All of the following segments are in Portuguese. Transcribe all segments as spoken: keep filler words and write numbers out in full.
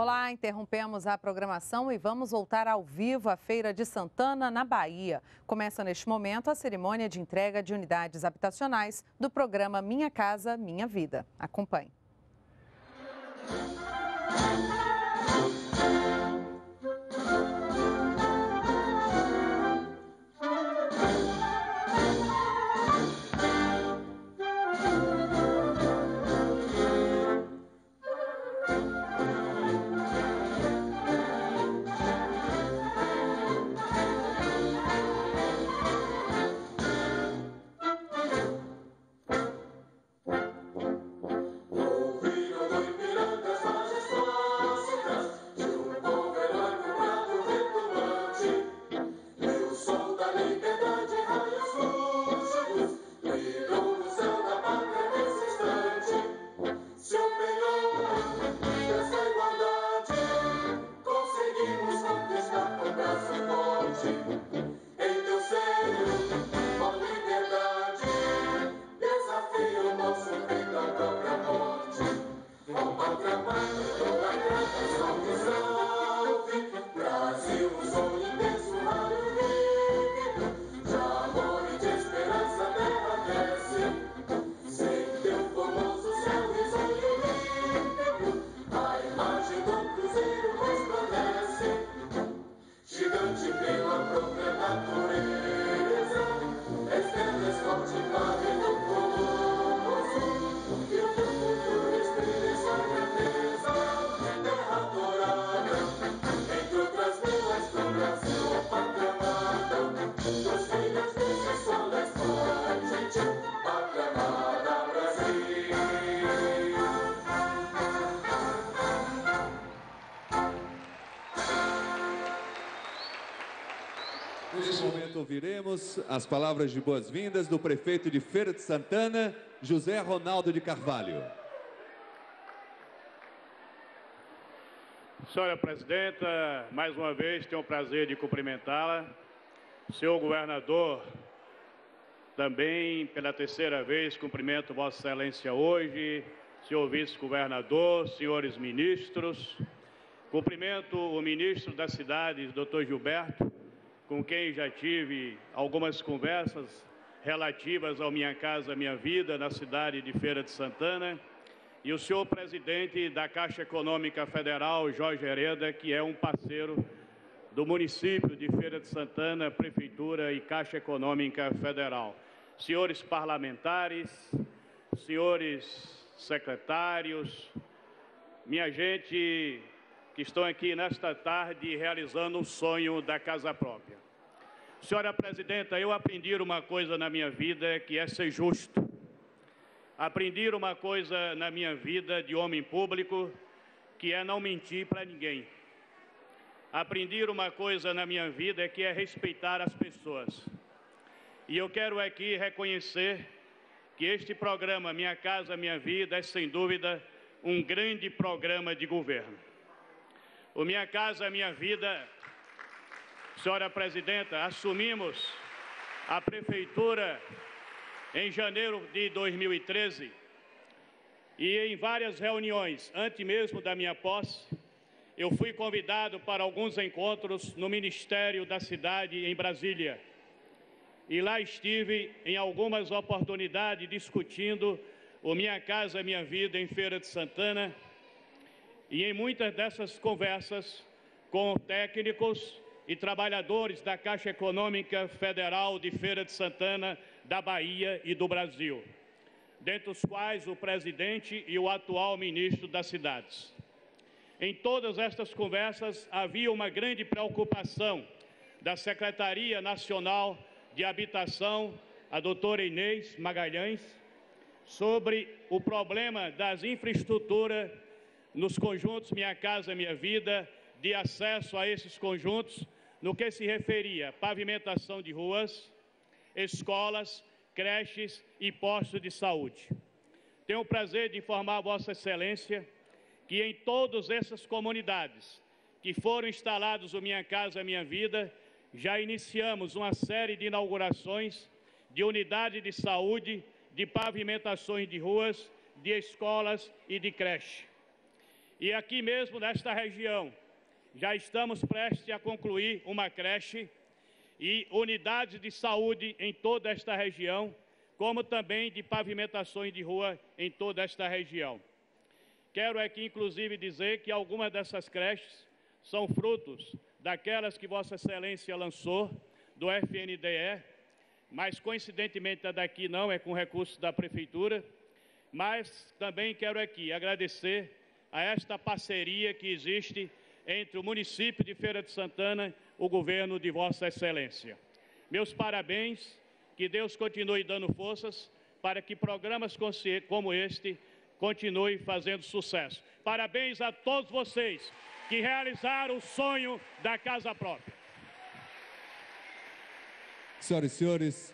Olá, interrompemos a programação e vamos voltar ao vivo à Feira de Santana, na Bahia. Começa neste momento a cerimônia de entrega de unidades habitacionais do programa Minha Casa, Minha Vida. Acompanhe. Neste momento ouviremos as palavras de boas-vindas do prefeito de Feira de Santana, José Ronaldo de Carvalho. Senhora Presidenta, mais uma vez tenho o prazer de cumprimentá-la. Senhor Governador, também pela terceira vez cumprimento Vossa Excelência hoje, senhor Vice-Governador, senhores ministros. Cumprimento o ministro da Cidade, doutor Gilberto, com quem já tive algumas conversas relativas ao Minha Casa Minha Vida na cidade de Feira de Santana, e o senhor presidente da Caixa Econômica Federal, Jorge Hereda, que é um parceiro do município de Feira de Santana, Prefeitura e Caixa Econômica Federal. Senhores parlamentares, senhores secretários, minha gente que estão aqui nesta tarde realizando um sonho da casa própria. Senhora Presidenta, eu aprendi uma coisa na minha vida, que é ser justo. Aprendi uma coisa na minha vida de homem público, que é não mentir para ninguém. Aprendi uma coisa na minha vida, que é respeitar as pessoas. E eu quero aqui reconhecer que este programa Minha Casa Minha Vida é, sem dúvida, um grande programa de governo. O Minha Casa Minha Vida, senhora Presidenta, assumimos a Prefeitura em janeiro de dois mil e treze e em várias reuniões, antes mesmo da minha posse, eu fui convidado para alguns encontros no Ministério da Cidade em Brasília. E lá estive em algumas oportunidades discutindo o Minha Casa Minha Vida em Feira de Santana, e em muitas dessas conversas com técnicos e trabalhadores da Caixa Econômica Federal de Feira de Santana, da Bahia e do Brasil, dentre os quais o presidente e o atual ministro das Cidades. Em todas estas conversas havia uma grande preocupação da Secretaria Nacional de Habitação, a doutora Inês Magalhães, sobre o problema das infraestruturas nos conjuntos Minha Casa Minha Vida, de acesso a esses conjuntos, no que se referia à pavimentação de ruas, escolas, creches e postos de saúde. Tenho o prazer de informar a Vossa Excelência que em todas essas comunidades que foram instalados o Minha Casa Minha Vida, já iniciamos uma série de inaugurações de unidades de saúde, de pavimentações de ruas, de escolas e de creche. E aqui mesmo, nesta região, já estamos prestes a concluir uma creche e unidades de saúde em toda esta região, como também de pavimentações de rua em toda esta região. Quero aqui, inclusive, dizer que algumas dessas creches são frutos daquelas que Vossa Excelência lançou, do F N D E, mas, coincidentemente, a daqui não, é com recursos da Prefeitura, mas também quero aqui agradecer a esta parceria que existe entre o município de Feira de Santana e o governo de Vossa Excelência. Meus parabéns, que Deus continue dando forças para que programas como este continuem fazendo sucesso. Parabéns a todos vocês que realizaram o sonho da casa própria. Senhoras e senhores,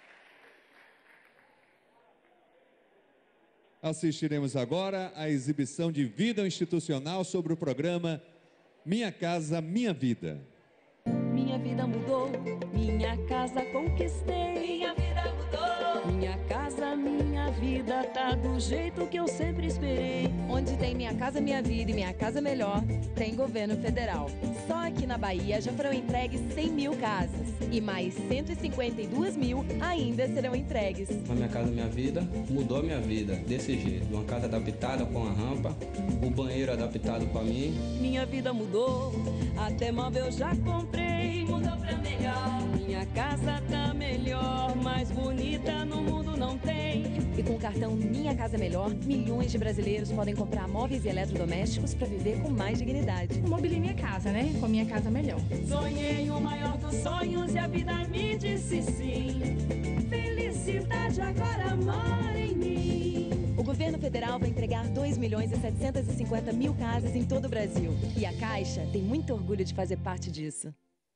assistiremos agora à exibição de vida institucional sobre o programa Minha Casa, Minha Vida. Minha vida mudou, minha casa conquistei. Minha vida mudou, minha casa, minha vida tá do jeito que eu sempre esperei. Onde tem Minha Casa, Minha Vida e Minha Casa Melhor, tem governo federal. Só aqui na Bahia já foram entregues cem mil casas e mais cento e cinquenta e duas mil ainda serão entregues. A Minha Casa, Minha Vida mudou a minha vida desse jeito. Uma casa adaptada com a rampa, o banheiro adaptado para mim. Minha vida mudou, até móvel já comprei, mudou pra melhor. Minha casa tá melhor, mais bonita no mundo não tem. E com o cartão Minha Casa Melhor, milhões de brasileiros podem comprar móveis e eletrodomésticos para viver com mais dignidade. Mobile Minha Casa, né? Com Minha Casa Melhor. Sonhei o maior dos sonhos e a vida me disse sim. Felicidade agora mora em mim. O governo federal vai entregar dois milhões e setecentos e cinquenta mil casas em todo o Brasil. E a Caixa tem muito orgulho de fazer parte disso.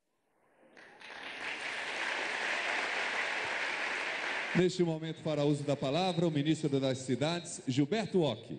Neste momento, fará uso da palavra o ministro das Cidades, Gilberto Occhi.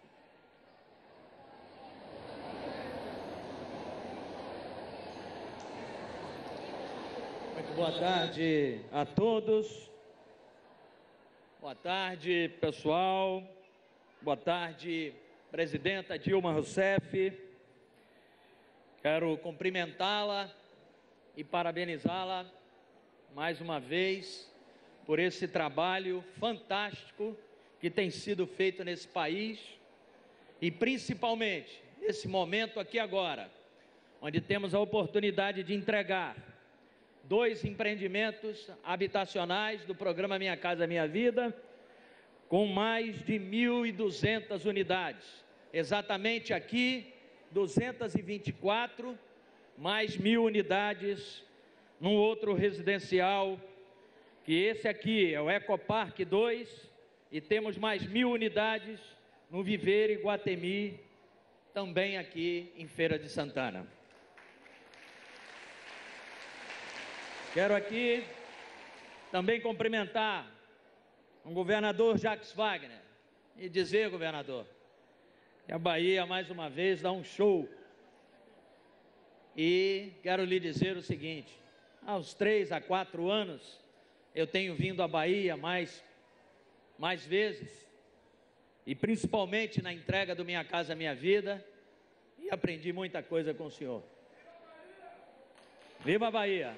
Muito boa tarde a todos. Boa tarde, pessoal. Boa tarde, presidenta Dilma Rousseff. Quero cumprimentá-la e parabenizá-la mais uma vez por esse trabalho fantástico que tem sido feito nesse país e principalmente nesse momento aqui agora, onde temos a oportunidade de entregar dois empreendimentos habitacionais do programa Minha Casa Minha Vida, com mais de mil e duzentas unidades. Exatamente aqui, duzentas e vinte e quatro, mais mil unidades num outro residencial, que esse aqui é o Ecoparque dois, e temos mais mil unidades no Viver Iguatemi, também aqui em Feira de Santana. Quero aqui também cumprimentar o governador Jacques Wagner e dizer, governador, que a Bahia mais uma vez dá um show. E quero lhe dizer o seguinte: aos três a quatro anos eu tenho vindo à Bahia mais, mais vezes, e principalmente na entrega do Minha Casa Minha Vida, e aprendi muita coisa com o senhor. Viva a Bahia!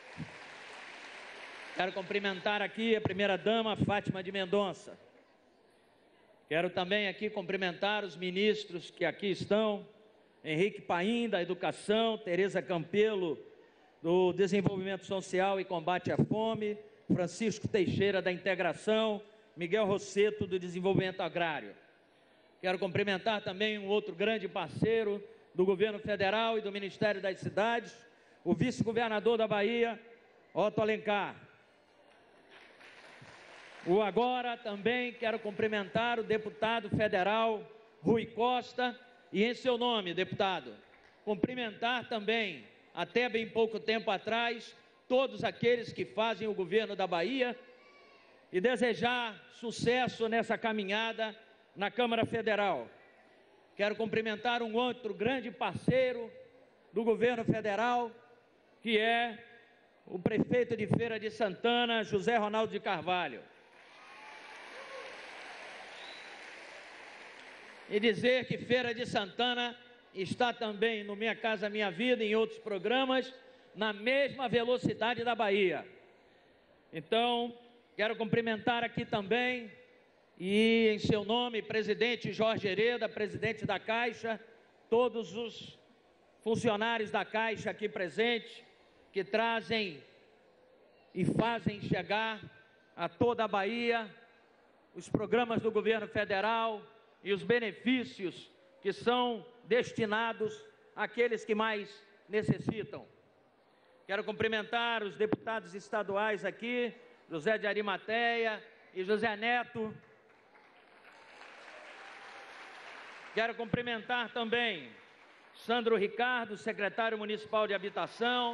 Quero cumprimentar aqui a primeira-dama, Fátima de Mendonça. Quero também aqui cumprimentar os ministros que aqui estão, Henrique Paim, da Educação, Tereza Campelo, do Desenvolvimento Social e Combate à Fome, Francisco Teixeira, da Integração, Miguel Rosseto, do Desenvolvimento Agrário. Quero cumprimentar também um outro grande parceiro do Governo Federal e do Ministério das Cidades, o vice-governador da Bahia, Otto Alencar. O agora também quero cumprimentar o deputado federal Rui Costa e, em seu nome, deputado, cumprimentar também, até bem pouco tempo atrás, todos aqueles que fazem o governo da Bahia e desejar sucesso nessa caminhada na Câmara Federal. Quero cumprimentar um outro grande parceiro do governo federal, que é o prefeito de Feira de Santana, José Ronaldo de Carvalho. e dizer que Feira de Santana está também no Minha Casa Minha Vida, em outros programas, na mesma velocidade da Bahia. Então, quero cumprimentar aqui também, e em seu nome, presidente Jorge Hereda, presidente da Caixa, todos os funcionários da Caixa aqui presentes, que trazem e fazem chegar a toda a Bahia os programas do governo federal e os benefícios que são destinados àqueles que mais necessitam. Quero cumprimentar os deputados estaduais aqui, José de Arimateia e José Neto. Quero cumprimentar também Sandro Ricardo, secretário municipal de Habitação.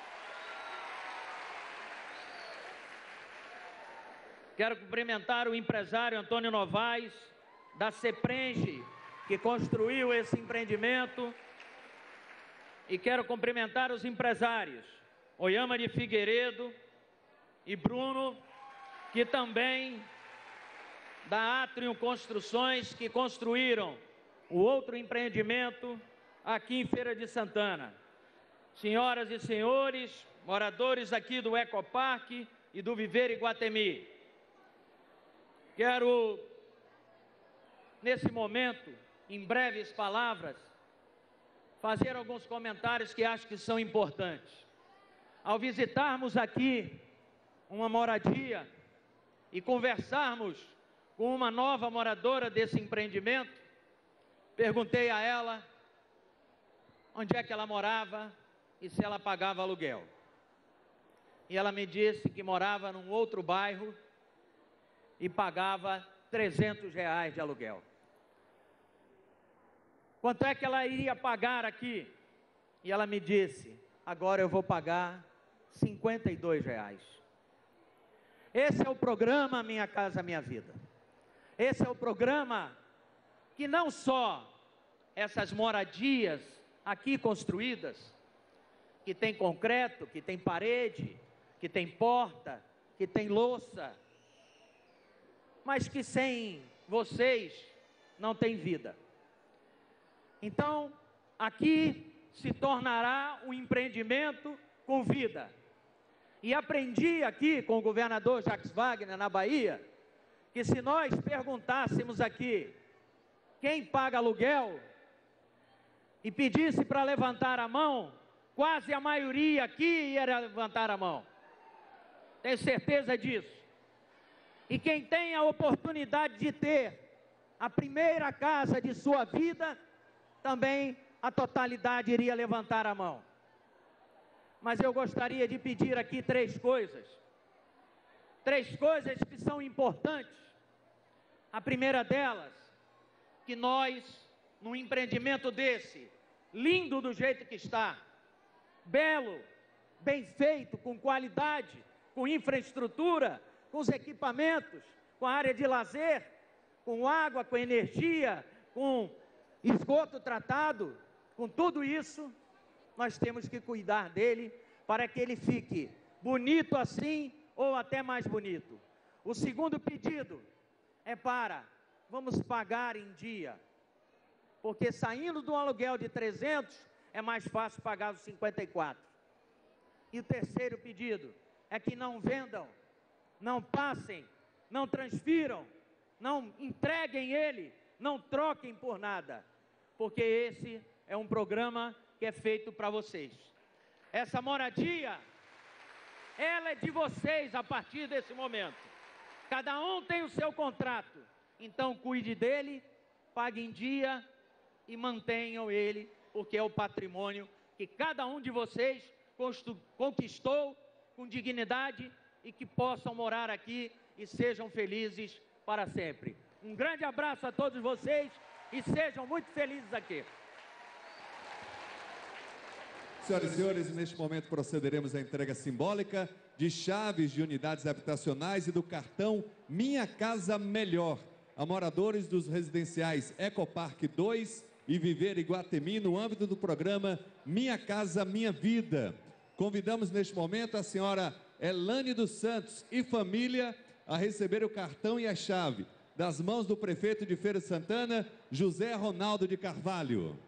Quero cumprimentar o empresário Antônio Novaes, da Ceprenche, que construiu esse empreendimento. E quero cumprimentar os empresários Oyama de Figueiredo e Bruno, que também da Atrium Construções, que construíram o outro empreendimento aqui em Feira de Santana. Senhoras e senhores, moradores aqui do Ecoparque e do Viver Iguatemi, quero, nesse momento, em breves palavras, fazer alguns comentários que acho que são importantes. Ao visitarmos aqui uma moradia e conversarmos com uma nova moradora desse empreendimento, perguntei a ela onde é que ela morava e se ela pagava aluguel. E ela me disse que morava num outro bairro e pagava trezentos reais de aluguel. Quanto é que ela iria pagar aqui? E ela me disse, agora eu vou pagar cinquenta e dois reais. Esse é o programa Minha Casa Minha Vida. Esse é o programa que não só essas moradias aqui construídas, que tem concreto, que tem parede, que tem porta, que tem louça, mas que sem vocês não tem vida. Então, aqui se tornará um empreendimento com vida. E aprendi aqui com o governador Jacques Wagner, na Bahia, que se nós perguntássemos aqui quem paga aluguel e pedisse para levantar a mão, quase a maioria aqui ia levantar a mão. Tenho certeza disso. E quem tem a oportunidade de ter a primeira casa de sua vida, também a totalidade iria levantar a mão. Mas eu gostaria de pedir aqui três coisas. Três coisas que são importantes. A primeira delas, que nós, num empreendimento desse, lindo do jeito que está, belo, bem feito, com qualidade, com infraestrutura, com os equipamentos, com a área de lazer, com água, com energia, com esgoto tratado, com tudo isso, nós temos que cuidar dele para que ele fique bonito assim ou até mais bonito. O segundo pedido é para, vamos pagar em dia, porque saindo de um aluguel de trezentos, é mais fácil pagar os cinquenta e quatro. E o terceiro pedido é que não vendam, não passem, não transfiram, não entreguem ele, não troquem por nada, porque esse é um programa que é feito para vocês. Essa moradia, ela é de vocês a partir desse momento. Cada um tem o seu contrato, então cuide dele, pague em dia e mantenham ele, porque é o patrimônio que cada um de vocês conquistou com dignidade e que possam morar aqui e sejam felizes para sempre. Um grande abraço a todos vocês e sejam muito felizes aqui. Senhoras e senhores, neste momento procederemos à entrega simbólica de chaves de unidades habitacionais e do cartão Minha Casa Melhor a moradores dos residenciais Ecoparque dois e Viver Iguatemi no âmbito do programa Minha Casa Minha Vida. Convidamos neste momento a senhora Elane dos Santos e família a receber o cartão e a chave. das mãos do prefeito de Feira de Santana, José Ronaldo de Carvalho.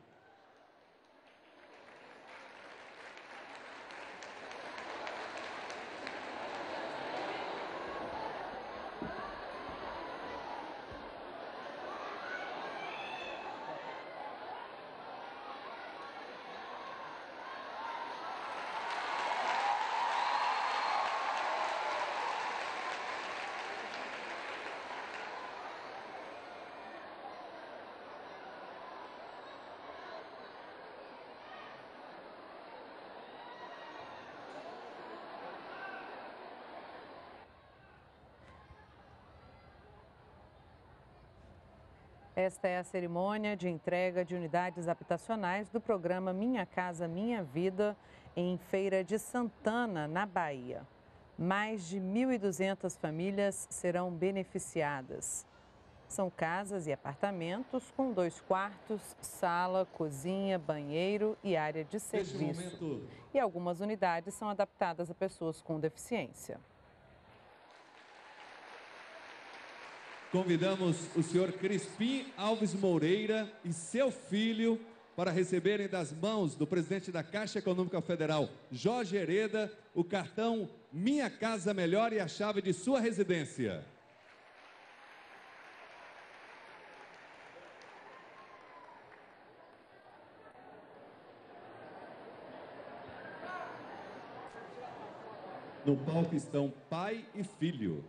Esta é a cerimônia de entrega de unidades habitacionais do programa Minha Casa Minha Vida em Feira de Santana, na Bahia. Mais de mil e duzentas famílias serão beneficiadas. São casas e apartamentos com dois quartos, sala, cozinha, banheiro e área de serviço. Momento... E algumas unidades são adaptadas a pessoas com deficiência. Convidamos o senhor Crispim Alves Moreira e seu filho para receberem das mãos do presidente da Caixa Econômica Federal, Jorge Hereda, o cartão Minha Casa Melhor e a chave de sua residência. No palco estão pai e filho.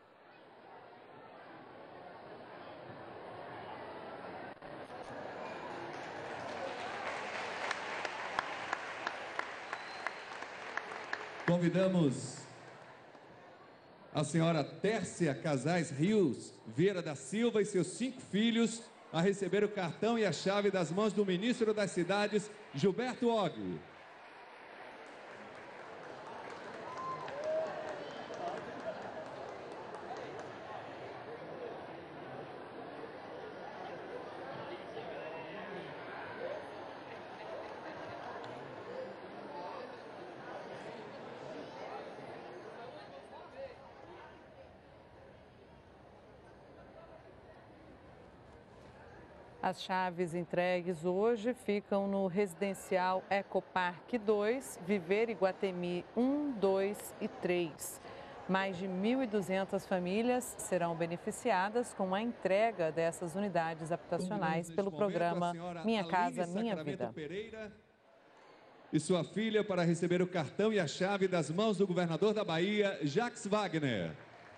Convidamos a senhora Tércia Casais Rios Vieira da Silva e seus cinco filhos a receber o cartão e a chave das mãos do ministro das Cidades, Gilberto Og. As chaves entregues hoje ficam no residencial Ecoparque dois, Viver Iguatemi um, dois e três. Mais de mil e duzentas famílias serão beneficiadas com a entrega dessas unidades habitacionais pelo programa Minha Casa Minha Vida. Pereira e sua filha para receber o cartão e a chave das mãos do governador da Bahia, Jacques Wagner.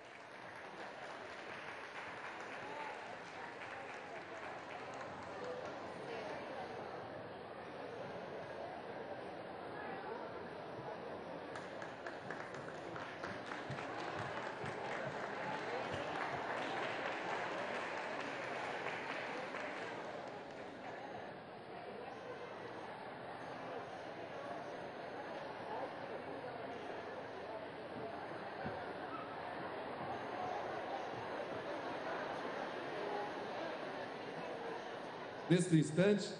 Neste instante,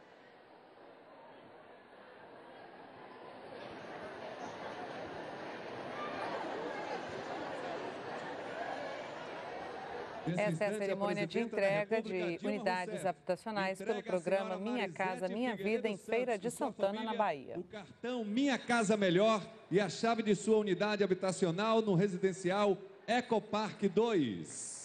essa é a cerimônia de entrega de unidades habitacionais pelo programa Minha Casa Minha Vida em Feira de Santana, na Bahia. O cartão Minha Casa Melhor e a chave de sua unidade habitacional no residencial Ecoparque dois.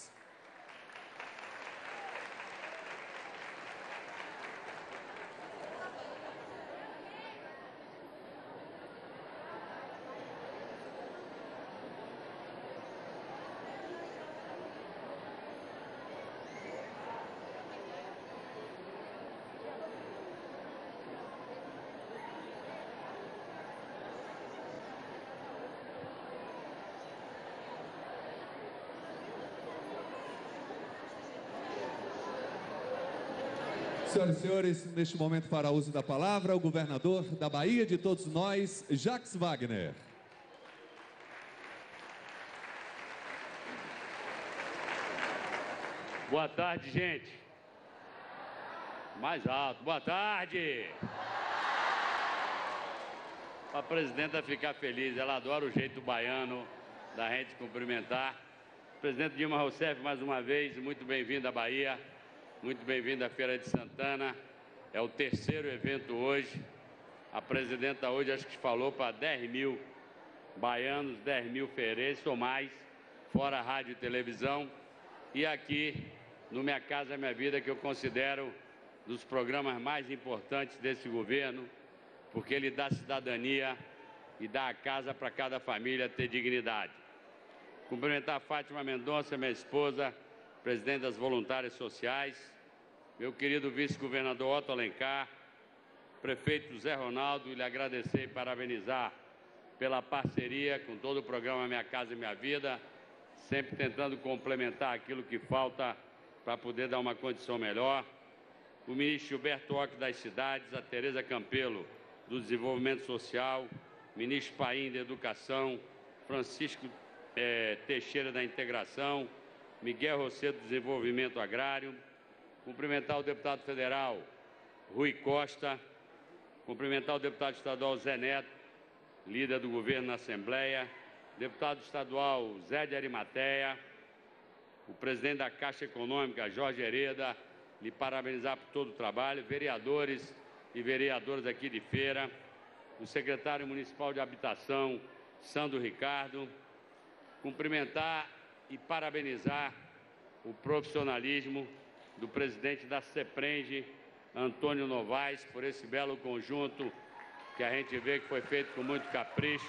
Senhoras e senhores, neste momento fará uso da palavra o governador da Bahia de todos nós, Jacques Wagner. Boa tarde, gente. Mais alto. Boa tarde. Para a presidenta ficar feliz, ela adora o jeito baiano da gente cumprimentar. Presidente Dilma Rousseff, mais uma vez, muito bem-vindo à Bahia, muito bem-vindo à Feira de Santana. É o terceiro evento hoje. A presidenta hoje acho que falou para dez mil baianos, dez mil feirenses ou mais, fora rádio e televisão. E aqui, no Minha Casa Minha Vida, que eu considero dos programas mais importantes desse governo, porque ele dá cidadania e dá a casa para cada família ter dignidade. Cumprimentar a Fátima Mendonça, minha esposa, presidente das Voluntárias Sociais, meu querido vice-governador Otto Alencar, prefeito Zé Ronaldo, e lhe agradecer e parabenizar pela parceria com todo o programa Minha Casa Minha Vida, sempre tentando complementar aquilo que falta para poder dar uma condição melhor. O ministro Gilberto Occhi das Cidades, a Tereza Campelo do Desenvolvimento Social, ministro Paim da Educação, Francisco é, Teixeira da Integração, Miguel Rosseto do Desenvolvimento Agrário, cumprimentar o deputado federal Rui Costa, cumprimentar o deputado estadual Zé Neto, líder do governo na Assembleia, deputado estadual Zé de Arimateia, o presidente da Caixa Econômica, Jorge Hereda, lhe parabenizar por todo o trabalho, vereadores e vereadoras aqui de Feira, o secretário municipal de Habitação, Sandro Ricardo, cumprimentar e parabenizar o profissionalismo do presidente da CEPRENGE, Antônio Novaes, por esse belo conjunto que a gente vê que foi feito com muito capricho.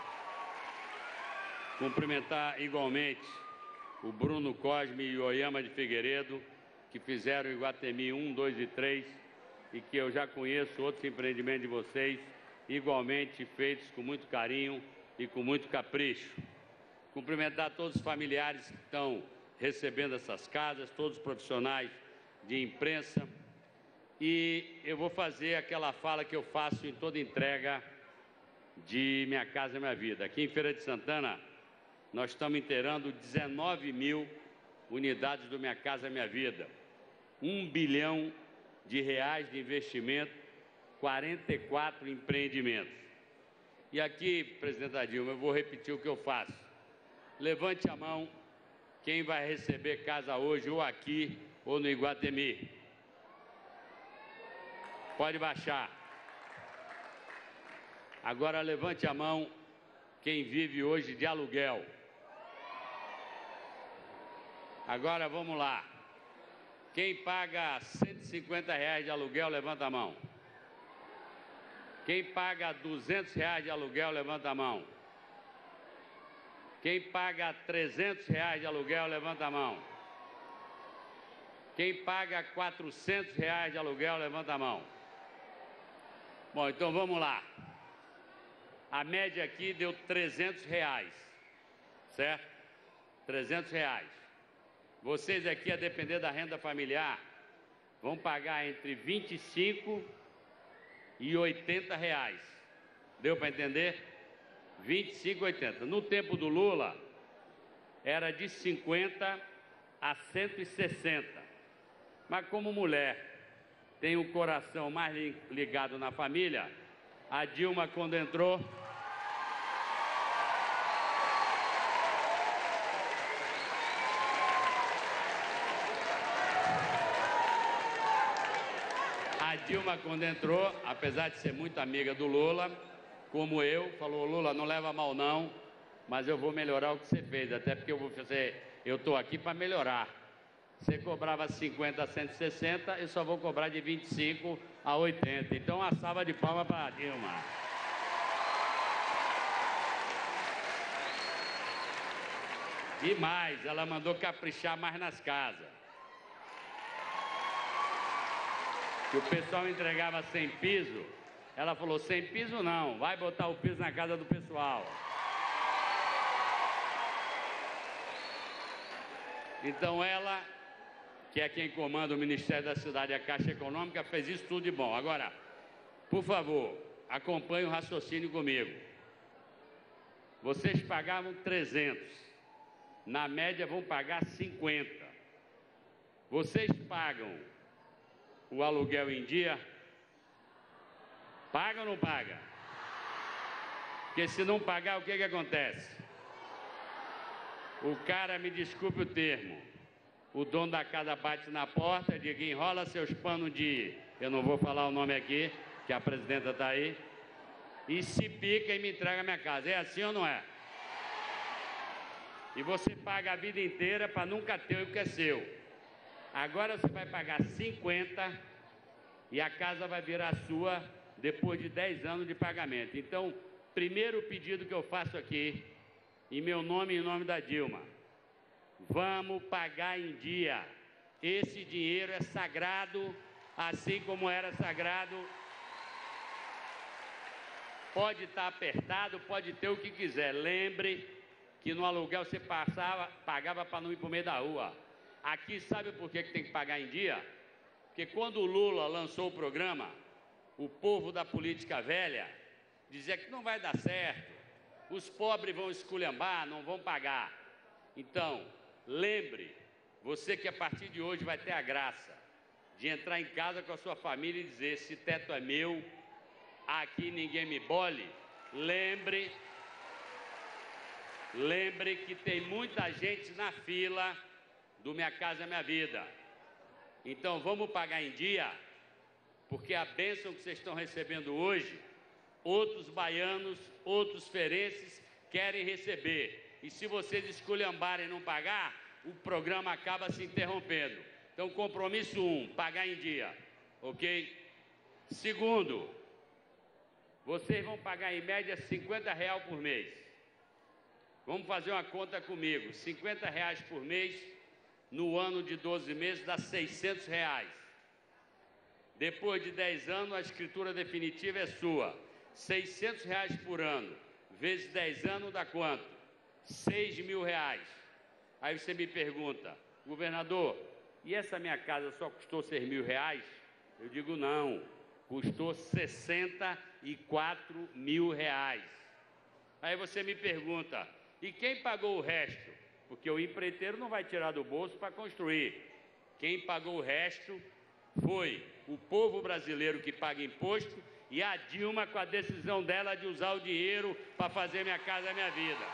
Cumprimentar igualmente o Bruno Cosme e o Oyama de Figueiredo, que fizeram o Iguatemi um, dois e três, e que eu já conheço outros empreendimentos de vocês, igualmente feitos com muito carinho e com muito capricho. Cumprimentar todos os familiares que estão recebendo essas casas, todos os profissionais de imprensa. E eu vou fazer aquela fala que eu faço em toda entrega de Minha Casa Minha Vida. Aqui em Feira de Santana, nós estamos inteirando dezenove mil unidades do Minha Casa Minha Vida. Um bilhão de reais de investimento, quarenta e quatro empreendimentos. E aqui, presidenta Dilma, eu vou repetir o que eu faço. Levante a mão quem vai receber casa hoje, ou aqui, ou no Iguatemi. Pode baixar. Agora levante a mão quem vive hoje de aluguel. Agora vamos lá. Quem paga cento e cinquenta reais de aluguel, levanta a mão. Quem paga duzentos reais de aluguel, levanta a mão. Quem paga trezentos reais de aluguel, levanta a mão. Quem paga quatrocentos reais de aluguel, levanta a mão. Bom, então vamos lá. A média aqui deu trezentos reais, certo? trezentos reais. Vocês aqui, a depender da renda familiar, vão pagar entre vinte e cinco e oitenta reais. Deu para entender? vinte e cinco e oitenta. No tempo do Lula, era de cinquenta a cento e sessenta. Mas como mulher tem o coração mais ligado na família, a Dilma, quando entrou, a Dilma, quando entrou, apesar de ser muito amiga do Lula, como eu, falou: Lula, não leva mal não, mas eu vou melhorar o que você fez, até porque eu vou fazer, eu estou aqui para melhorar. Você cobrava cinquenta a cento e sessenta, eu só vou cobrar de vinte e cinco a oitenta. Então, uma salva de palmas para a Dilma. E mais, ela mandou caprichar mais nas casas. Que o pessoal entregava sem piso, ela falou: sem piso não, vai botar o piso na casa do pessoal. Então ela, que é quem comanda o Ministério da Cidade e a Caixa Econômica, fez isso tudo de bom. Agora, por favor, acompanhe o raciocínio comigo. Vocês pagavam trezentos, na média vão pagar cinquenta. Vocês pagam o aluguel em dia? Paga ou não paga? Porque se não pagar, o que que acontece? o cara, me desculpe o termo, o dono da casa bate na porta, diga, enrola seus panos de, eu não vou falar o nome aqui, que a presidenta está aí, e se pica e me entrega a minha casa. É assim ou não é? E você paga a vida inteira para nunca ter o que é seu. Agora você vai pagar cinquenta e a casa vai virar sua depois de dez anos de pagamento. Então, primeiro pedido que eu faço aqui, em meu nome e em nome da Dilma, vamos pagar em dia. Esse dinheiro é sagrado, assim como era sagrado. Pode estar apertado, pode ter o que quiser. Lembre que no aluguel você passava, pagava para não ir para o meio da rua. Aqui, sabe por que tem que pagar em dia? Porque quando o Lula lançou o programa, o povo da política velha dizia que não vai dar certo, os pobres vão esculhambar, não vão pagar. Então, lembre, você que a partir de hoje vai ter a graça de entrar em casa com a sua família e dizer, esse teto é meu, aqui ninguém me bole. Lembre, lembre que tem muita gente na fila do Minha Casa Minha Vida. Então vamos pagar em dia, porque a bênção que vocês estão recebendo hoje, outros baianos, outros feirenses querem receber. E se vocês esculhambarem e não pagar, o programa acaba se interrompendo. Então, compromisso um, pagar em dia, ok? Segundo, vocês vão pagar em média cinquenta reais por mês. Vamos fazer uma conta comigo, cinquenta reais por mês, no ano de doze meses, dá seiscentos reais. Depois de dez anos, a escritura definitiva é sua. seiscentos reais por ano, vezes dez anos, dá quanto? seis mil reais. Aí você me pergunta, governador, e essa minha casa só custou seis mil reais? Eu digo, não, custou sessenta e quatro mil reais. Aí você me pergunta, e quem pagou o resto? Porque o empreiteiro não vai tirar do bolso para construir. Quem pagou o resto foi o povo brasileiro que paga imposto e a Dilma com a decisão dela de usar o dinheiro para fazer Minha Casa Minha Vida.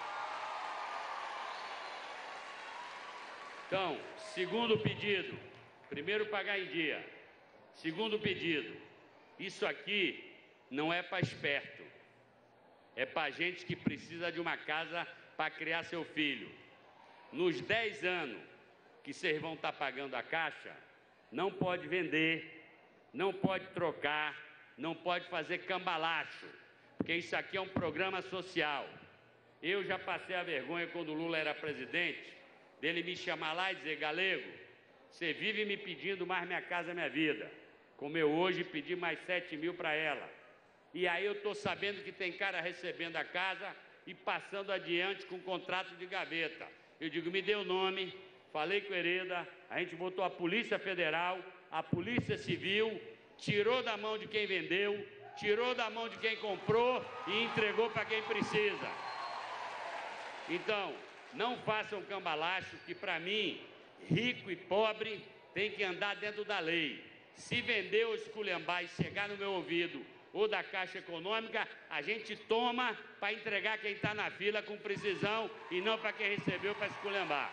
Então, segundo pedido, primeiro pagar em dia. Segundo pedido, isso aqui não é para esperto, é para gente que precisa de uma casa para criar seu filho. Nos dez anos que vocês vão estar pagando a Caixa, não pode vender, não pode trocar, não pode fazer cambalacho, porque isso aqui é um programa social. Eu já passei a vergonha quando o Lula era presidente, dele me chamar lá e dizer, Galego, você vive me pedindo mais Minha Casa Minha Vida, como eu hoje pedi mais sete mil para ela. E aí eu estou sabendo que tem cara recebendo a casa e passando adiante com contrato de gaveta. Eu digo, me dê o nome, falei com o Hereda, a gente botou a Polícia Federal, a Polícia Civil, tirou da mão de quem vendeu, tirou da mão de quem comprou e entregou para quem precisa. Então, não façam cambalacho, que para mim, rico e pobre tem que andar dentro da lei. Se vender ou esculhambar e chegar no meu ouvido ou da Caixa Econômica, a gente toma para entregar quem está na fila com precisão e não para quem recebeu para esculhambar.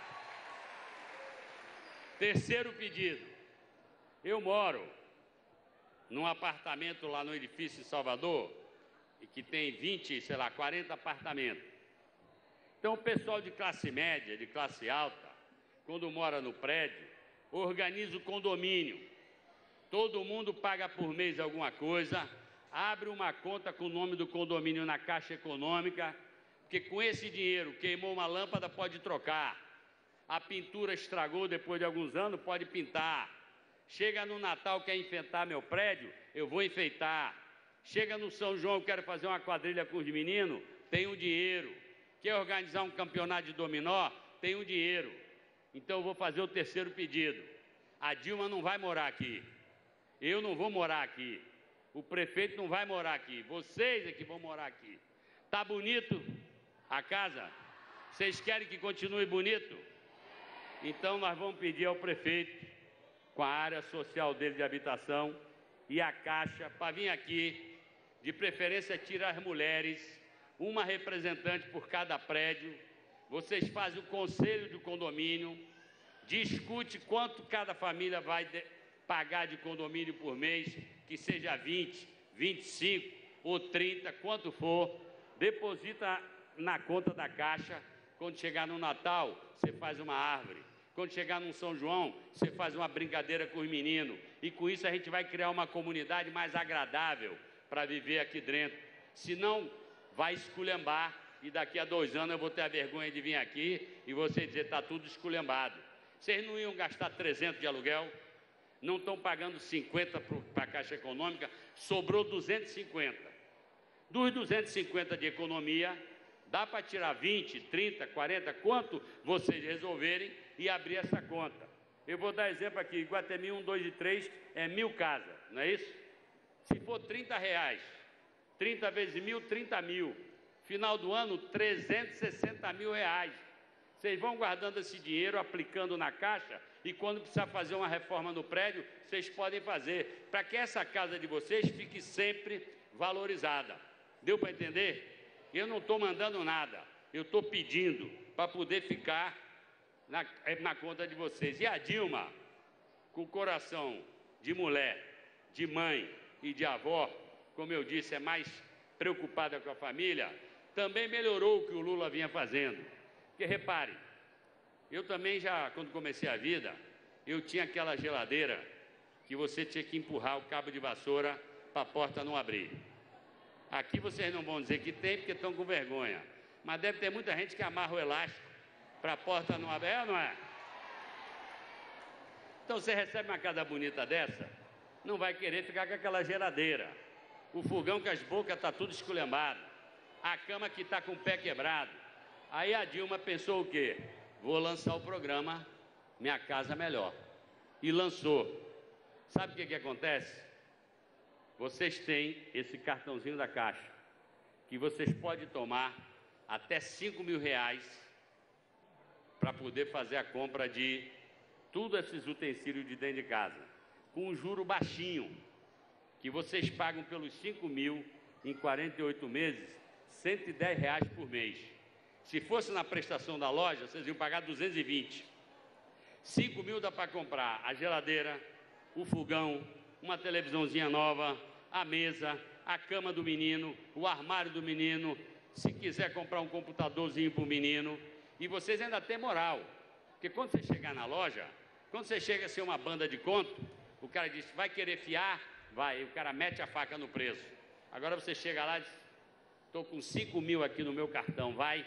Terceiro pedido. Eu moro num apartamento lá no edifício em Salvador, e que tem vinte, sei lá, quarenta apartamentos. Então o pessoal de classe média, de classe alta, quando mora no prédio, organiza o condomínio. Todo mundo paga por mês alguma coisa, abre uma conta com o nome do condomínio na Caixa Econômica, porque com esse dinheiro queimou uma lâmpada, pode trocar. A pintura estragou depois de alguns anos, pode pintar. Chega no Natal, quer enfeitar meu prédio, eu vou enfeitar. Chega no São João, eu quero fazer uma quadrilha com os meninos, tem o dinheiro. Quer organizar um campeonato de dominó, tem o dinheiro. Então eu vou fazer o terceiro pedido. A Dilma não vai morar aqui. Eu não vou morar aqui. O prefeito não vai morar aqui. Vocês é que vão morar aqui. Tá bonito a casa? Vocês querem que continue bonito? Então nós vamos pedir ao prefeito, com a área social dele de habitação e a Caixa, para vir aqui, de preferência tirar as mulheres, uma representante por cada prédio, vocês fazem o conselho de condomínio, discute quanto cada família vai de, pagar de condomínio por mês, que seja vinte, vinte e cinco ou trinta, quanto for, deposita na conta da Caixa. Quando chegar no Natal, você faz uma árvore. Quando chegar no São João, você faz uma brincadeira com os meninos. E com isso a gente vai criar uma comunidade mais agradável para viver aqui dentro. Senão, vai esculhambar. E daqui a dois anos eu vou ter a vergonha de vir aqui e você dizer que está tudo esculhambado. Vocês não iam gastar trezentos de aluguel? Não estão pagando cinquenta para a Caixa Econômica, sobrou duzentos e cinquenta. Dos duzentos e cinquenta de economia, dá para tirar vinte, trinta, quarenta, quanto vocês resolverem e abrir essa conta. Eu vou dar exemplo aqui, Iguatemi um, dois e três é mil casas, não é isso? Se for trinta reais, trinta vezes mil, trinta mil. Final do ano, trezentos e sessenta mil reais. Vocês vão guardando esse dinheiro, aplicando na Caixa, e quando precisar fazer uma reforma no prédio, vocês podem fazer, para que essa casa de vocês fique sempre valorizada. Deu para entender? Eu não estou mandando nada, eu estou pedindo para poder ficar na, na conta de vocês. E a Dilma, com o coração de mulher, de mãe e de avó, como eu disse, é mais preocupada com a família, também melhorou o que o Lula vinha fazendo. Porque, repare, eu também já, quando comecei a vida, eu tinha aquela geladeira que você tinha que empurrar o cabo de vassoura para a porta não abrir. Aqui vocês não vão dizer que tem, porque estão com vergonha. Mas deve ter muita gente que amarra o elástico para a porta não abrir, é ou não é? Então, você recebe uma casa bonita dessa, não vai querer ficar com aquela geladeira. O fogão com as bocas está tudo esculhambado. A cama que está com o pé quebrado. Aí a Dilma pensou o quê? Vou lançar o programa Minha Casa Melhor. E lançou. Sabe o que que acontece? Vocês têm esse cartãozinho da Caixa, que vocês podem tomar até cinco mil reais para poder fazer a compra de tudo esses utensílios de dentro de casa, com um juro baixinho, que vocês pagam pelos cinco mil em quarenta e oito meses, cento e dez reais por mês. Se fosse na prestação da loja, vocês iam pagar duzentos e vinte. cinco mil dá para comprar a geladeira, o fogão, uma televisãozinha nova, a mesa, a cama do menino, o armário do menino, se quiser comprar um computadorzinho para o menino. E vocês ainda têm moral, porque quando você chegar na loja, quando você chega a ser uma banda de conto, o cara diz, vai querer fiar? Vai, e o cara mete a faca no preço. Agora você chega lá e diz, estou com cinco mil aqui no meu cartão, vai.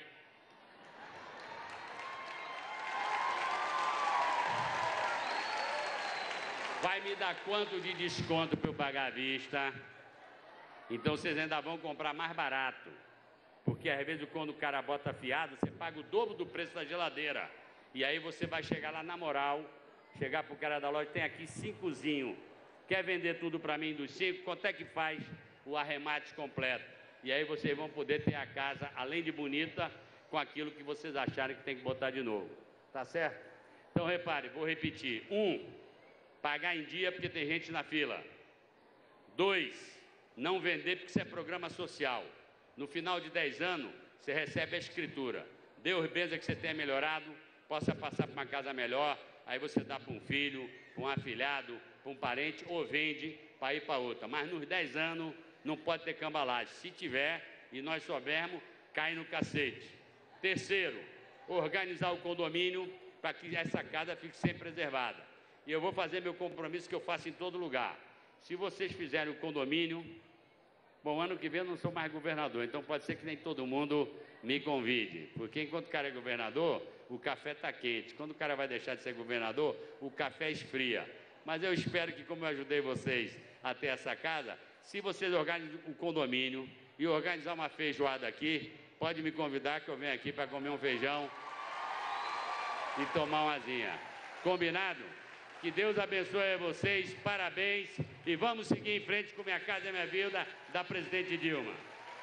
Vai me dar quanto de desconto para eu pagar à vista? Então vocês ainda vão comprar mais barato. Porque às vezes quando o cara bota fiado, você paga o dobro do preço da geladeira. E aí você vai chegar lá na moral, chegar para o cara da loja, tem aqui cincozinho. Quer vender tudo para mim dos cinco? Quanto é que faz o arremate completo? E aí vocês vão poder ter a casa, além de bonita, com aquilo que vocês acharem que tem que botar de novo. Tá certo? Então repare, vou repetir. Um, pagar em dia porque tem gente na fila. Dois, não vender porque isso é programa social. No final de dez anos, você recebe a escritura. Deus benza que você tenha melhorado, possa passar para uma casa melhor, aí você dá para um filho, para um afilhado, para um parente, ou vende para ir para outra. Mas nos dez anos, não pode ter cambalagem. Se tiver, e nós soubermos, cai no cacete. Terceiro, organizar o condomínio para que essa casa fique sempre preservada. E eu vou fazer meu compromisso que eu faço em todo lugar. Se vocês fizerem o condomínio, bom, ano que vem eu não sou mais governador, então pode ser que nem todo mundo me convide. Porque enquanto o cara é governador, o café está quente. Quando o cara vai deixar de ser governador, o café esfria. Mas eu espero que, como eu ajudei vocês a ter essa casa, se vocês organizam o condomínio e organizar uma feijoada aqui, pode me convidar que eu venho aqui para comer um feijão e tomar uma asinha. Combinado? Que Deus abençoe a vocês, parabéns, e vamos seguir em frente com Minha Casa é Minha Vida, da presidente Dilma.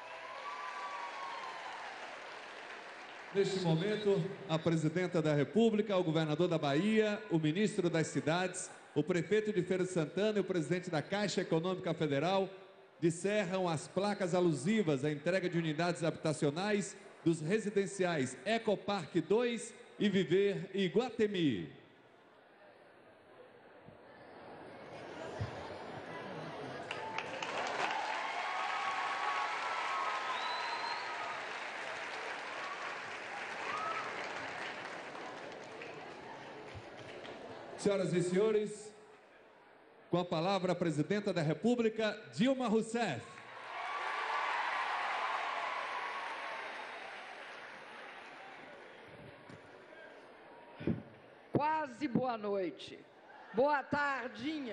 Neste momento, a presidenta da República, o governador da Bahia, o ministro das Cidades, o prefeito de Feira de Santana e o presidente da Caixa Econômica Federal descerram as placas alusivas à entrega de unidades habitacionais dos residenciais Ecoparque dois e Viver Iguatemi. Senhoras e senhores, com a palavra a Presidenta da República, Dilma Rousseff. Quase boa noite. Boa tardinha.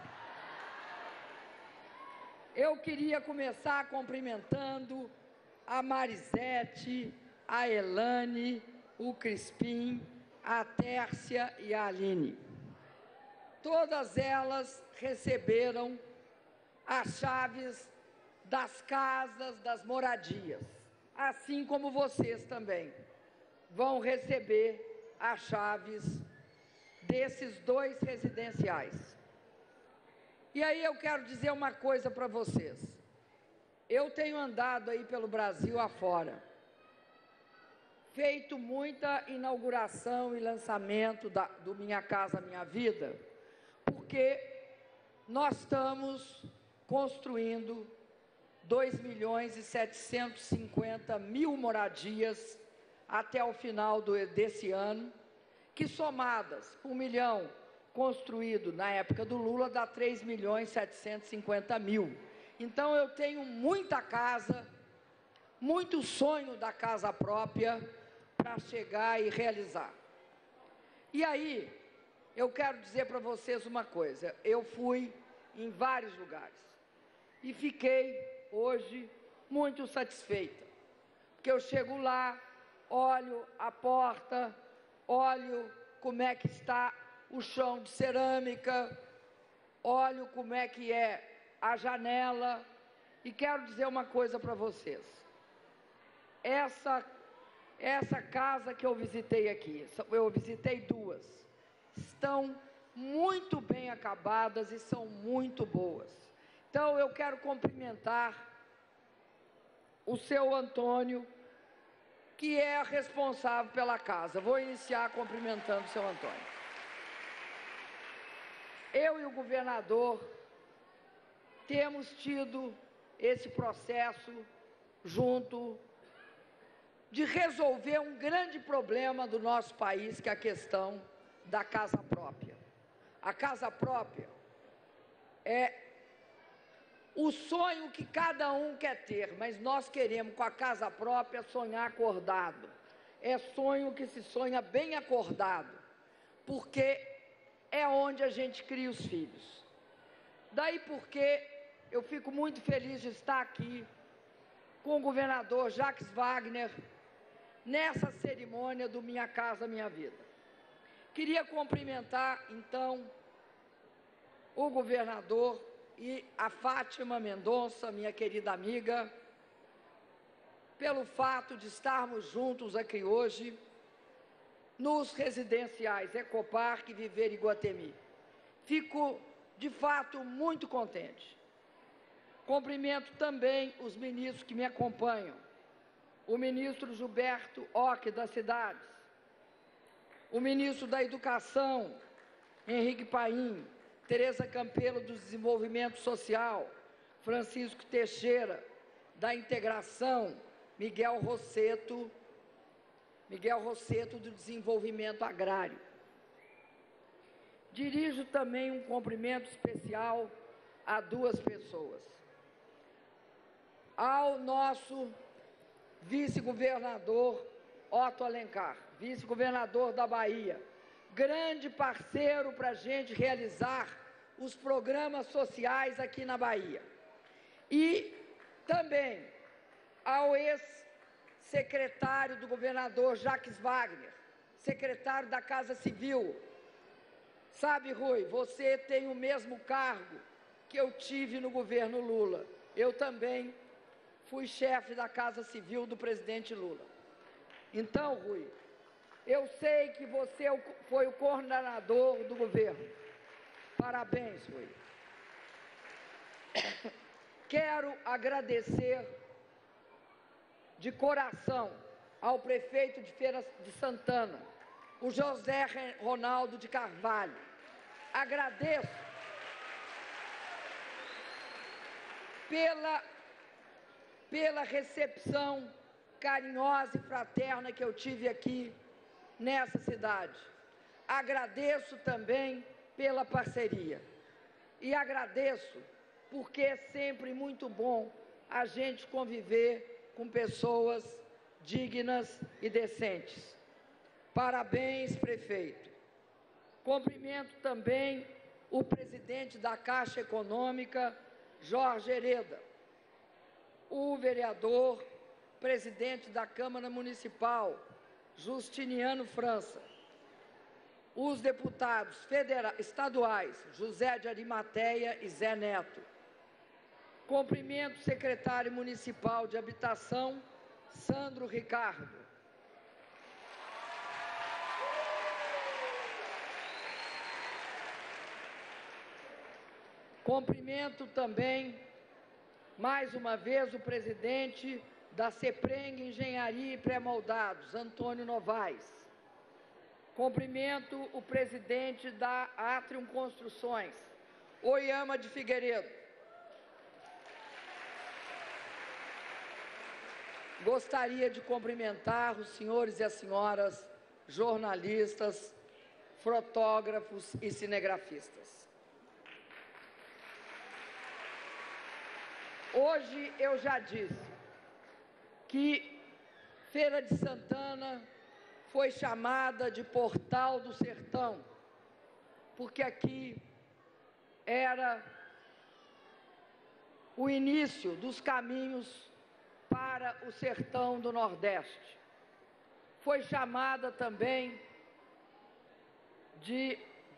Eu queria começar cumprimentando a Marisete, a Elane, o Crispim, a Tércia e a Aline. Todas elas receberam as chaves das casas, das moradias, assim como vocês também vão receber as chaves desses dois residenciais. E aí eu quero dizer uma coisa para vocês. Eu tenho andado aí pelo Brasil afora, feito muita inauguração e lançamento da, do Minha Casa Minha Vida, porque nós estamos construindo dois milhões e setecentos e cinquenta mil moradias até o final do, desse ano, que somadas, um milhão construído na época do Lula, dá três milhões e setecentos e cinquenta mil. Então eu tenho muita casa, muito sonho da casa própria para chegar e realizar. E aí, eu quero dizer para vocês uma coisa, eu fui em vários lugares e fiquei hoje muito satisfeita, porque eu chego lá, olho a porta, olho como é que está o chão de cerâmica, olho como é que é a janela e quero dizer uma coisa para vocês. Essa, essa casa que eu visitei aqui, eu visitei duas, estão muito bem acabadas e são muito boas. Então, eu quero cumprimentar o seu Antônio, que é responsável pela casa. Vou iniciar cumprimentando o seu Antônio. Eu e o governador temos tido esse processo junto de resolver um grande problema do nosso país, que é a questão da casa própria. A casa própria é o sonho que cada um quer ter, mas nós queremos, com a casa própria, sonhar acordado. É sonho que se sonha bem acordado, porque é onde a gente cria os filhos. Daí porque eu fico muito feliz de estar aqui com o governador Jacques Wagner, nessa cerimônia do Minha Casa Minha Vida. Queria cumprimentar, então, o governador e a Fátima Mendonça, minha querida amiga, pelo fato de estarmos juntos aqui hoje nos residenciais Ecoparque e Viver Iguatemi. Fico, de fato, muito contente. Cumprimento também os ministros que me acompanham, o ministro Gilberto Ock, das Cidades, o ministro da Educação, Henrique Paim, Tereza Campelo, do Desenvolvimento Social, Francisco Teixeira, da Integração, Miguel Rosseto, Miguel Rosseto, do Desenvolvimento Agrário. Dirijo também um cumprimento especial a duas pessoas. Ao nosso vice-governador Otto Alencar, vice-governador da Bahia, grande parceiro para a gente realizar os programas sociais aqui na Bahia. E também ao ex-secretário do governador Jacques Wagner, secretário da Casa Civil. Sabe, Rui, você tem o mesmo cargo que eu tive no governo Lula. Eu também fui chefe da Casa Civil do presidente Lula. Então, Rui, eu sei que você foi o coordenador do governo. Parabéns, Rui. Quero agradecer de coração ao prefeito de Feira de Santana, o José Ronaldo de Carvalho. Agradeço pela, pela recepção carinhosa e fraterna que eu tive aqui nessa cidade. Agradeço também pela parceria. E agradeço porque é sempre muito bom a gente conviver com pessoas dignas e decentes. Parabéns, prefeito. Cumprimento também o presidente da Caixa Econômica, Jorge Hereda, o vereador, presidente da Câmara Municipal, Justiniano França, os deputados federais, estaduais, José de Arimateia e Zé Neto. Cumprimento o secretário municipal de Habitação, Sandro Ricardo. Cumprimento também, mais uma vez, o presidente da CEPRENG Engenharia e Pré-Moldados, Antônio Novaes. Cumprimento o presidente da Atrium Construções, Oyama de Figueiredo. Gostaria de cumprimentar os senhores e as senhoras jornalistas, fotógrafos e cinegrafistas. Hoje eu já disse que Feira de Santana foi chamada de Portal do Sertão, porque aqui era o início dos caminhos para o sertão do Nordeste. Foi chamada também de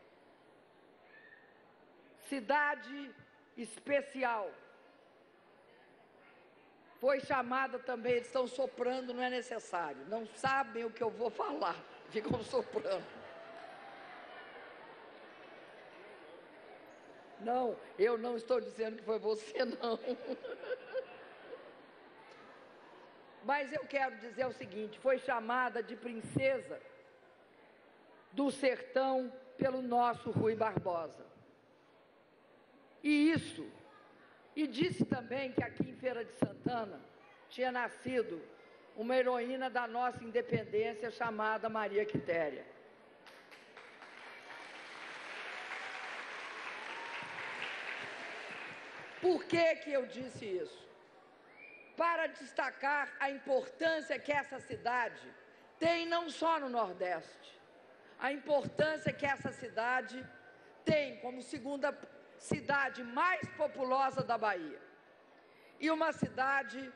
cidade especial. Foi chamada também, eles estão soprando, não é necessário, não sabem o que eu vou falar, ficam soprando. Não, eu não estou dizendo que foi você, não. Mas eu quero dizer o seguinte, foi chamada de princesa do sertão pelo nosso Rui Barbosa. E isso, e disse também que aqui em Feira de Santana tinha nascido uma heroína da nossa independência chamada Maria Quitéria. Por que que eu disse isso? Para destacar a importância que essa cidade tem não só no Nordeste, a importância que essa cidade tem como segunda cidade mais populosa da Bahia. E uma cidade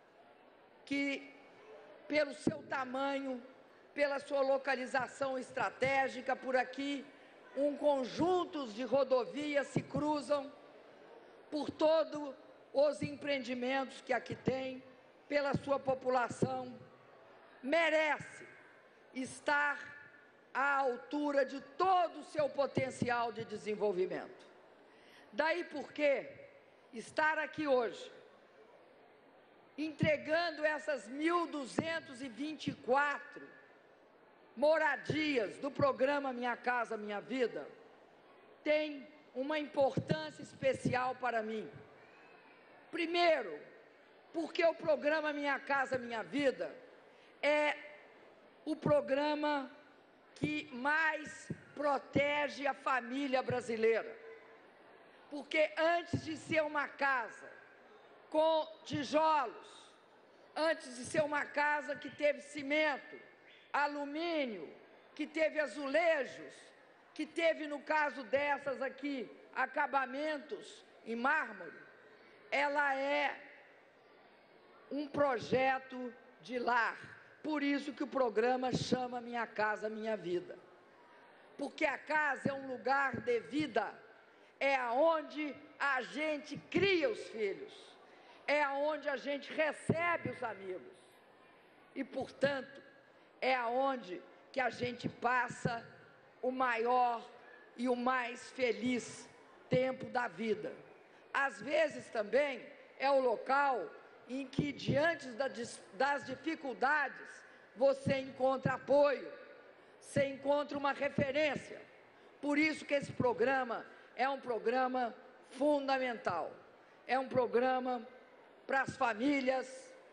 que, pelo seu tamanho, pela sua localização estratégica, por aqui, um conjunto de rodovias se cruzam por todo os empreendimentos que aqui tem, pela sua população, merece estar à altura de todo o seu potencial de desenvolvimento. Daí porque estar aqui hoje, entregando essas mil duzentas e vinte e quatro moradias do programa Minha Casa Minha Vida, tem uma importância especial para mim. Primeiro, porque o programa Minha Casa Minha Vida é o programa que mais protege a família brasileira. Porque antes de ser uma casa com tijolos, antes de ser uma casa que teve cimento, alumínio, que teve azulejos, que teve, no caso dessas aqui, acabamentos em mármore, ela é um projeto de lar. Por isso que o programa chama Minha Casa Minha Vida. Porque a casa é um lugar de vida, é aonde a gente cria os filhos, é aonde a gente recebe os amigos. E, portanto, é aonde que a gente passa o maior e o mais feliz tempo da vida. Às vezes também é o local em que, diante das dificuldades, você encontra apoio, você encontra uma referência. Por isso que esse programa é um programa fundamental. É um programa para as famílias,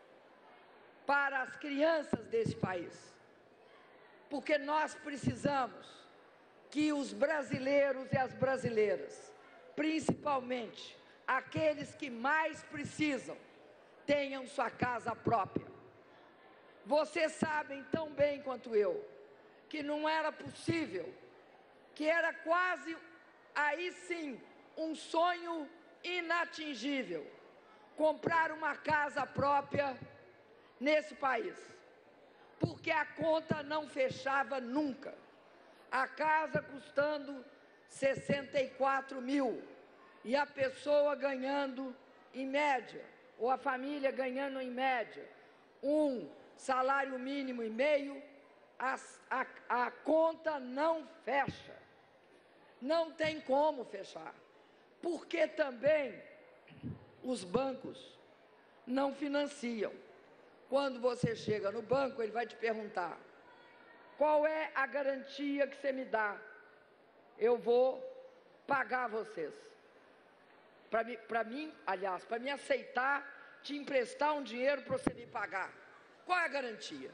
para as crianças desse país. Porque nós precisamos que os brasileiros e as brasileiras, principalmente aqueles que mais precisam, tenham sua casa própria. Vocês sabem tão bem quanto eu que não era possível, que era quase, aí sim, um sonho inatingível, comprar uma casa própria nesse país, porque a conta não fechava nunca. A casa custando sessenta e quatro mil e a pessoa ganhando em média, ou a família ganhando em média, um salário mínimo e meio, a, a, a conta não fecha. Não tem como fechar, porque também os bancos não financiam. Quando você chega no banco, ele vai te perguntar: qual é a garantia que você me dá? Eu vou pagar vocês. Para mim, para mim, aliás, para me aceitar, te emprestar um dinheiro para você me pagar. Qual é a garantia?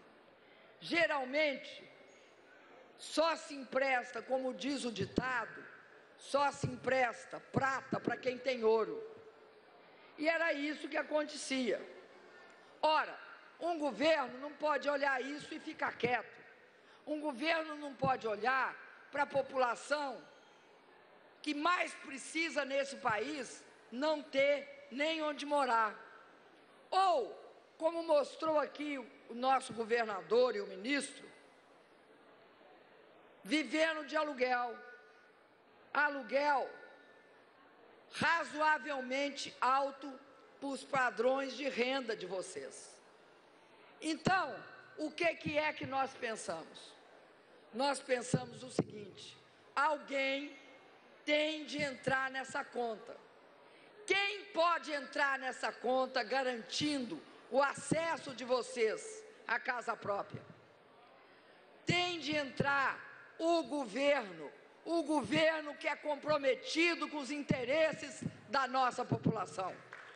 Geralmente, só se empresta, como diz o ditado, só se empresta prata para quem tem ouro. E era isso que acontecia. Ora, um governo não pode olhar isso e ficar quieto. Um governo não pode olhar para a população que mais precisa nesse país não ter nem onde morar. Ou, como mostrou aqui o nosso governador e o ministro, vivendo de aluguel. Aluguel razoavelmente alto para os padrões de renda de vocês. Então, o que, que é que nós pensamos? Nós pensamos o seguinte: alguém tem de entrar nessa conta. Quem pode entrar nessa conta garantindo o acesso de vocês à casa própria? Tem de entrar o governo, o governo que é comprometido com os interesses da nossa população.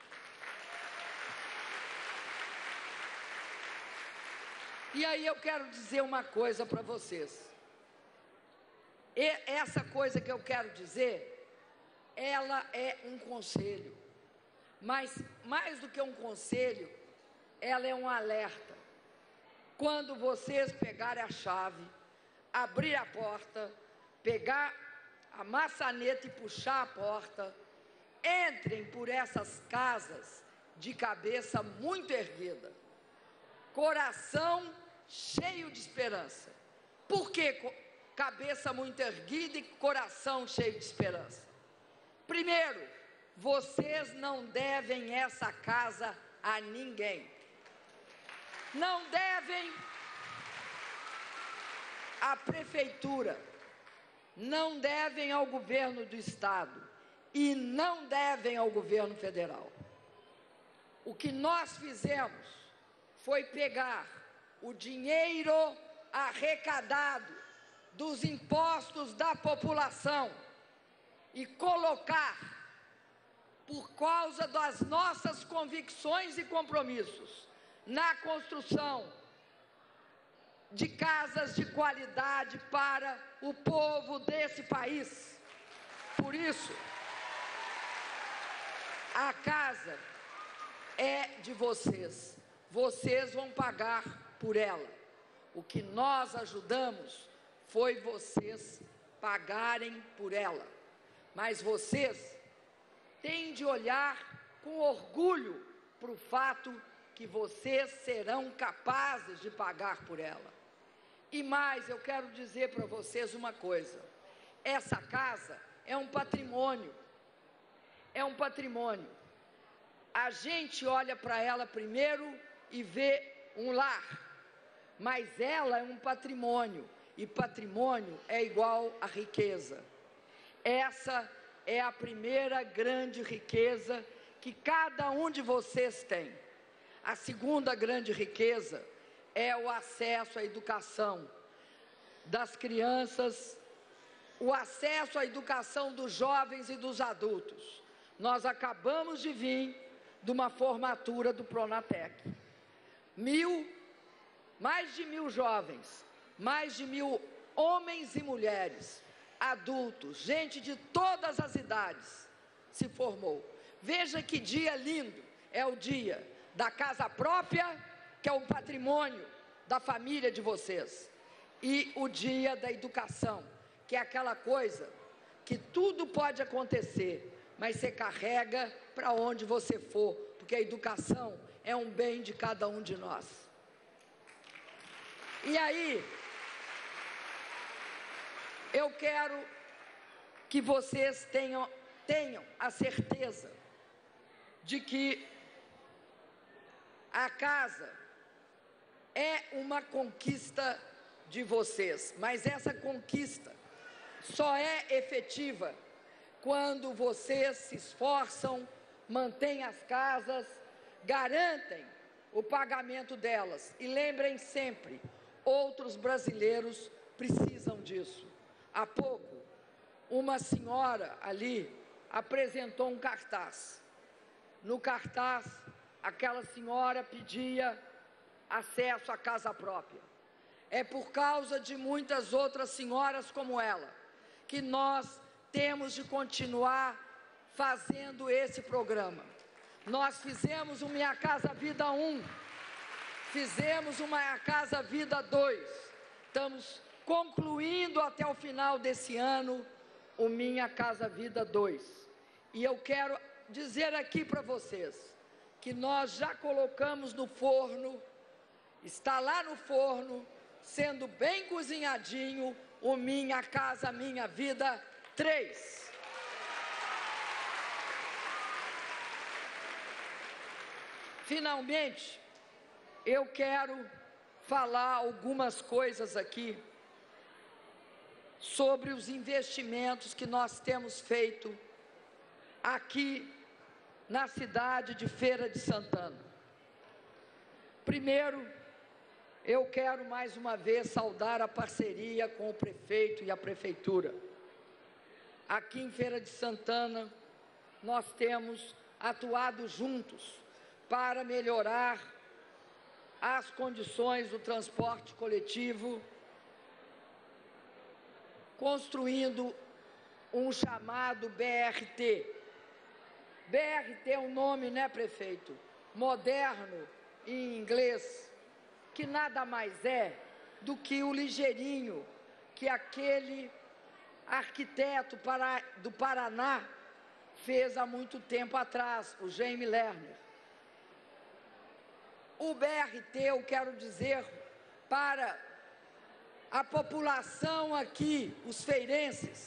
E aí eu quero dizer uma coisa para vocês. E essa coisa que eu quero dizer, ela é um conselho. Mas, mais do que um conselho, ela é um alerta. Quando vocês pegarem a chave, abrir a porta, pegar a maçaneta e puxar a porta, entrem por essas casas de cabeça muito erguida, coração cheio de esperança. Por que cabeça muito erguida e coração cheio de esperança? Primeiro, vocês não devem essa casa a ninguém. Não devem à prefeitura, não devem ao governo do estado e não devem ao governo federal. O que nós fizemos foi pegar o dinheiro arrecadado dos impostos da população e colocar, por causa das nossas convicções e compromissos, na construção de casas de qualidade para o povo desse país. Por isso, a casa é de vocês. Vocês vão pagar por ela. O que nós ajudamos foi vocês pagarem por ela. Mas vocês têm de olhar com orgulho para o fato que vocês serão capazes de pagar por ela. E mais, eu quero dizer para vocês uma coisa: essa casa é um patrimônio, é um patrimônio. A gente olha para ela primeiro e vê um lar, mas ela é um patrimônio, e patrimônio é igual a riqueza. Essa é a primeira grande riqueza que cada um de vocês tem. A segunda grande riqueza é o acesso à educação das crianças, o acesso à educação dos jovens e dos adultos. Nós acabamos de vir de uma formatura do Pronatec. Mil, mais de mil jovens, mais de mil homens e mulheres, adultos, gente de todas as idades se formou. Veja que dia lindo é o dia da casa própria, que é um patrimônio da família de vocês, e o dia da educação, que é aquela coisa que tudo pode acontecer, mas você carrega para onde você for, porque a educação é um bem de cada um de nós. E aí, eu quero que vocês tenham, tenham a certeza de que a casa é uma conquista de vocês, mas essa conquista só é efetiva quando vocês se esforçam, mantêm as casas, garantem o pagamento delas. E lembrem sempre, outros brasileiros precisam disso. Há pouco, uma senhora ali apresentou um cartaz. No cartaz, aquela senhora pedia acesso à casa própria. É por causa de muitas outras senhoras como ela que nós temos de continuar fazendo esse programa. Nós fizemos o Minha Casa Vida um, fizemos o Minha Casa Vida dois, estamos concluindo até o final desse ano o Minha Casa Vida dois. E eu quero dizer aqui para vocês que nós já colocamos no forno, está lá no forno, sendo bem cozinhadinho, o Minha Casa Minha Vida três. Finalmente, eu quero falar algumas coisas aqui sobre os investimentos que nós temos feito aqui na cidade de Feira de Santana. Primeiro, eu quero mais uma vez saudar a parceria com o prefeito e a prefeitura. Aqui em Feira de Santana, nós temos atuado juntos para melhorar as condições do transporte coletivo, construindo um chamado B R T. B R T é um nome, né, prefeito? Moderno em inglês, que nada mais é do que o ligeirinho que aquele arquiteto para, do Paraná fez há muito tempo atrás, o Jaime Lerner. O B R T, eu quero dizer para a população aqui, os feirenses,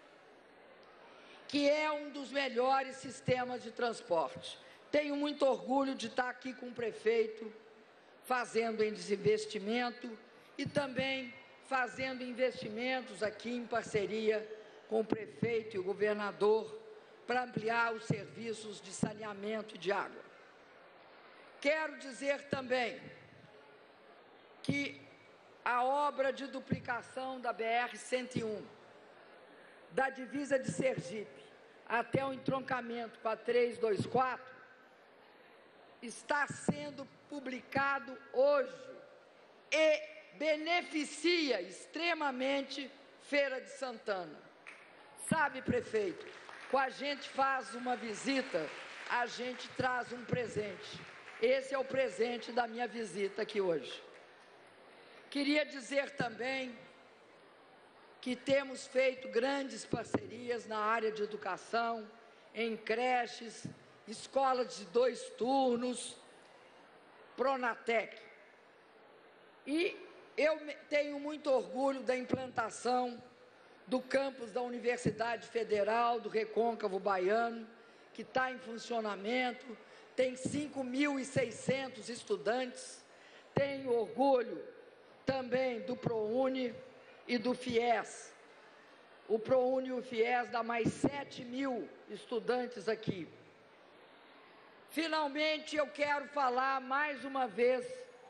que é um dos melhores sistemas de transporte. Tenho muito orgulho de estar aqui com o prefeito, fazendo esse investimento e também fazendo investimentos aqui em parceria com o prefeito e o governador para ampliar os serviços de saneamento e de água. Quero dizer também que a obra de duplicação da B R cento e um, da divisa de Sergipe até o entroncamento com a trezentos e vinte e quatro, está sendo publicado hoje e beneficia extremamente Feira de Santana. Sabe, prefeito, quando a gente faz uma visita, a gente traz um presente. Esse é o presente da minha visita aqui hoje. Queria dizer também que temos feito grandes parcerias na área de educação, em creches, escolas de dois turnos, Pronatec. E eu tenho muito orgulho da implantação do campus da Universidade Federal do Recôncavo Baiano, que está em funcionamento, tem cinco mil e seiscentos estudantes. Tenho orgulho também do ProUni e do FIES. O ProUni e o FIES dá mais sete mil estudantes aqui. Finalmente, eu quero falar mais uma vez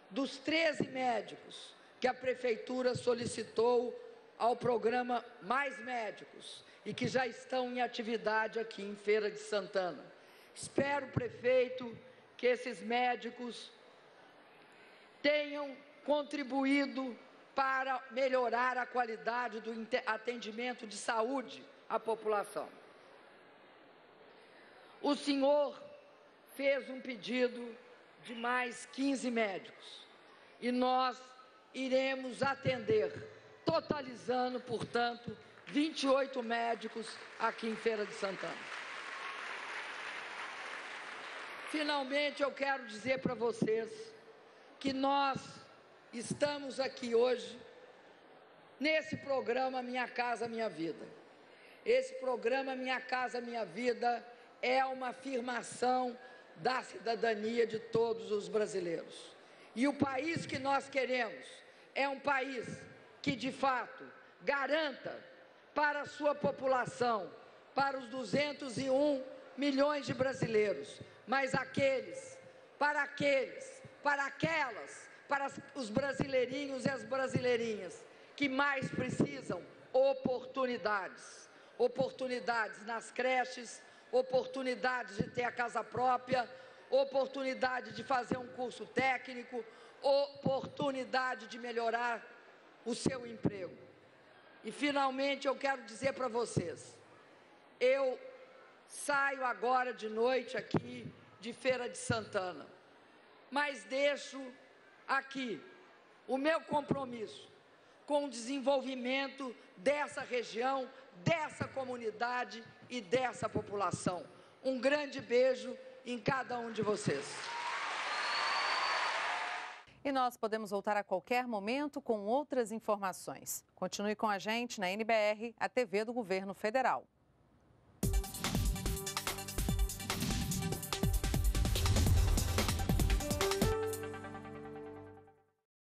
dos treze médicos que a Prefeitura solicitou ao programa Mais Médicos e que já estão em atividade aqui em Feira de Santana. Espero, prefeito, que esses médicos tenham contribuído para melhorar a qualidade do atendimento de saúde à população. O senhor fez um pedido de mais quinze médicos e nós iremos atender, totalizando, portanto, vinte e oito médicos aqui em Feira de Santana. Finalmente, eu quero dizer para vocês que nós estamos aqui hoje nesse programa Minha Casa Minha Vida. Esse programa Minha Casa Minha Vida é uma afirmação da cidadania de todos os brasileiros. E o país que nós queremos é um país que, de fato, garanta para a sua população, para os duzentos e um milhões de brasileiros, mas aqueles, para aqueles, para aquelas, para os brasileirinhos e as brasileirinhas que mais precisam oportunidades. Oportunidades nas creches, oportunidades de ter a casa própria, oportunidade de fazer um curso técnico, oportunidade de melhorar o seu emprego. E, finalmente, eu quero dizer para vocês, eu saio agora de noite aqui de Feira de Santana, mas deixo aqui o meu compromisso com o desenvolvimento dessa região, dessa comunidade e dessa população. Um grande beijo em cada um de vocês. E nós podemos voltar a qualquer momento com outras informações. Continue com a gente na N B R, a T V do Governo Federal.